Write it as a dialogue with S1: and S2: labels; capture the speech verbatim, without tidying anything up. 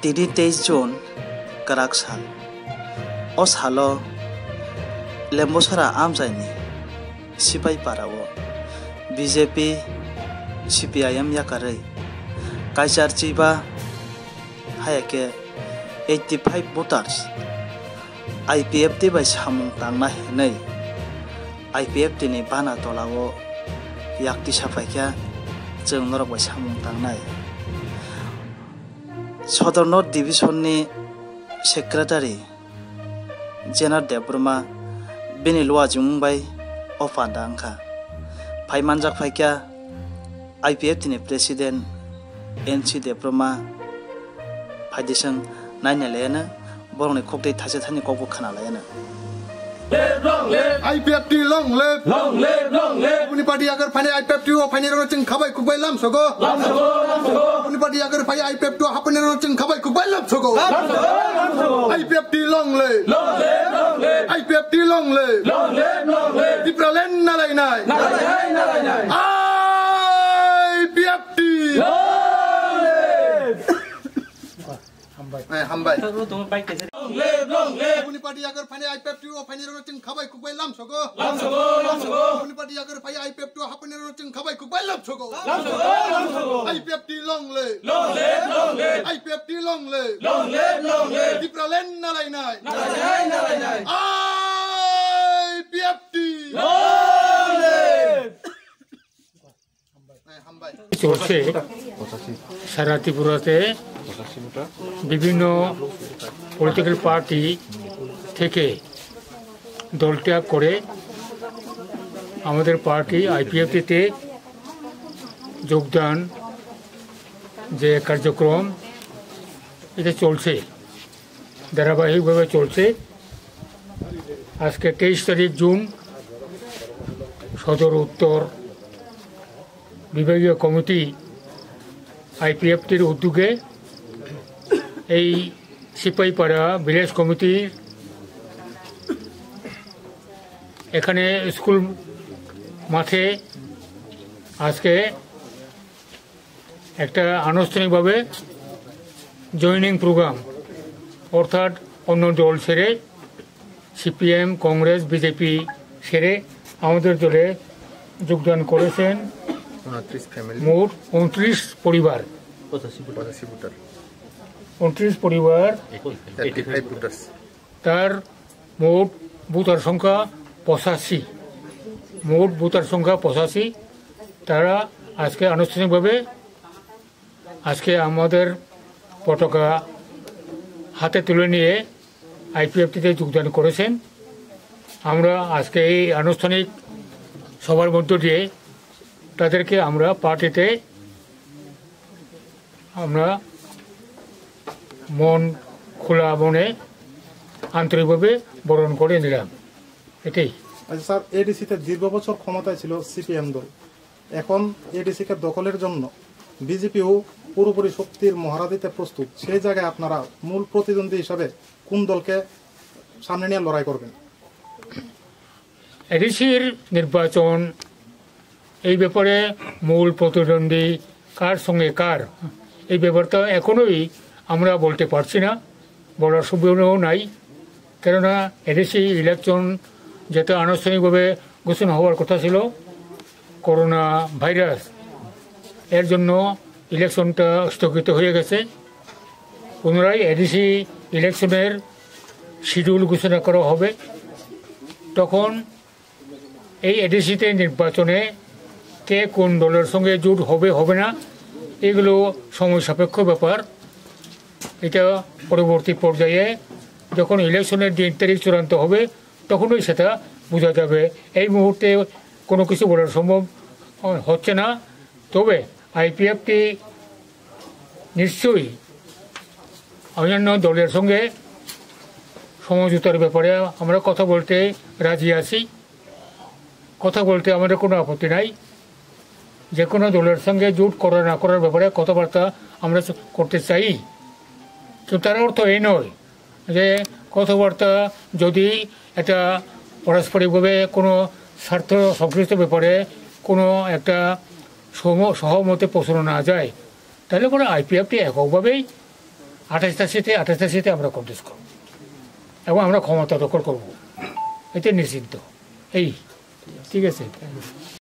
S1: তিনি তেইশ জুন কারাক সাল ও সালো লেম্বসরা আমজাইনি সিপাই পারাও বিজেপি সিপিআইএম याकारै काइजार चिबा हायके eighty-five voters आईपीएफ ती बाय सामुं तांना हेनै आईपीएफ तिनि बाना तलाव याक्ति साफायखा जों नरक बाय सामुं तांनाय सदर नर्थ डिभिजननि सेक्रेटारि जेनार देब्रमा बिनि लवा जुंबाय अफादा अंखा फाइमानजाक फायखा आईपीएफ तिनि प्रेसिडेंट एनसी देब्रमा फाइदिसं नायनायलायानो बरंनि खकदै थासे थानि कबो खानालायानो
S2: IPFT long live long live long live पुनि पार्टी अगर फाने आईपीएफ टी ओ फाने रो चिं खाबाय खुबाय लाम सगो लाम सगो लाम सगो पुनि पार्टी अगर फाय आईपीएफ टी हापने रो चिं खाबाय खुबाय लाम सगो लाम सगो लाम सगो IPFT long live long live long live IPFT long live long live long live दिप्रालेन नालाय नाय नालाय नालाय नाय आईपीएफ टी हमबाय पुनि पार्टी अगर फाने आईपीएफ टी ओ फाने रो चिं खाबाय खुबाय लाम सगो लाम सगो लाम सगो पुनि पार्टी अगर फाय आईपीएफ टी हापने रो चिं खाबाय खुबाय लाम सगो लाम सगो लाम सगो IPFT long live long live long live IPFT long live long live long live दिप्रालेन नालाय नाय नालाय नालाय नाय आईपीएफ टी long live
S3: চলছে সারা ত্রিপুরাতে বিভিন্ন পলিটিক্যাল পার্টি থেকে দলত্যাগ করে আমাদের পার্টি আইপিএফটিতে যোগদান যে কার্যক্রম এটা চলছে ধারাবাহিকভাবে চলছে। আজকে তেইশ তারিখ জুন সদর উত্তর বিভাগীয় কমিটি আইপিএফটির উদ্যোগে এই সিপাহীপাড়া ভিলেজ কমিটি এখানে স্কুল মাঠে আজকে একটা আনুষ্ঠানিকভাবে জয়েনিং প্রোগ্রাম অর্থাৎ অন্য দল ছেড়ে সিপিএম কংগ্রেস বিজেপি ছেড়ে আমাদের দলে যোগদান করেছেন মোট উনত্রিশ পরিবার উনত্রিশ পরিবার তার মোট ভোটার সংখ্যা পঁচাশি মোট ভোটার সংখ্যা পঁচাশি তারা আজকে আনুষ্ঠানিকভাবে আজকে আমাদের পতাকা হাতে তুলে নিয়ে আইপিএফটিতে যোগদান করেছেন। আমরা আজকে এই আনুষ্ঠানিক সবার মধ্য দিয়ে তাদেরকে আমরা পার্টিতে আমরা মন খোলা মনে আন্তরিকভাবে বরণ করে নিলাম। এটাই।
S4: আচ্ছা স্যার, এডিসিতে দীর্ঘ বছর ক্ষমতায় ছিল সিপিএম দল, এখন এডিসিকে দখলের জন্য বিজেপিও পুরোপুরি শক্তির মহড়া দিতে প্রস্তুত। সেই জায়গায় আপনারা মূল প্রতিদ্বন্দ্বী হিসাবে কোন দলকে সামনে নিয়ে লড়াই করবেন?
S3: এডিসির নির্বাচন এই ব্যাপারে মূল প্রতিদ্বন্দ্বী কার সঙ্গে কার এই ব্যাপারটা এখনোই আমরা বলতে পারছি না, বলার সুবিধাও নাই। কেননা এডিসি ইলেকশন যেটা আনুষ্ঠানিকভাবে ঘোষণা হওয়ার কথা ছিল, করোনা ভাইরাস এর জন্য ইলেকশনটা স্থগিত হয়ে গেছে। পুনরায় এডিসি ইলেকশনের শিডিউল ঘোষণা করা হবে। তখন এই এডিসিতে নির্বাচনে কে কোন দলের সঙ্গে জোট হবে হবে না এগুলো সময় সাপেক্ষ ব্যাপার। এটা পরবর্তী পর্যায়ে যখন ইলেকশনের দিন তারিখ চূড়ান্ত হবে তখনই সেটা বোঝা যাবে। এই মুহূর্তে কোনো কিছু বলার সম্ভব হচ্ছে না। তবে আইপিএফটি নিশ্চয়ই অন্যান্য দলের সঙ্গে সমঝোতার ব্যাপারে আমরা কথা বলতে রাজি আছি। কথা বলতে আমাদের কোনো আপত্তি নাই। যে কোনো দলের সঙ্গে জোট করা না করার ব্যাপারে কথাবার্তা আমরা করতে চাই, কিন্তু তার অর্থ এই নয় যে কথাবার্তা যদি এটা পারস্পরিকভাবে কোনো স্বার্থ সংশ্লিষ্ট ব্যাপারে কোনো একটা সহমতে পৌঁছানো না যায় তাহলে পরে আইপিএফটি এককভাবেই আঠাশটা সিটে আঠাশটা সিটে আমরা কন্টেস্ট করব এবং আমরা ক্ষমতা দখল করব, এতে নিশ্চিন্ত। এই ঠিক আছে।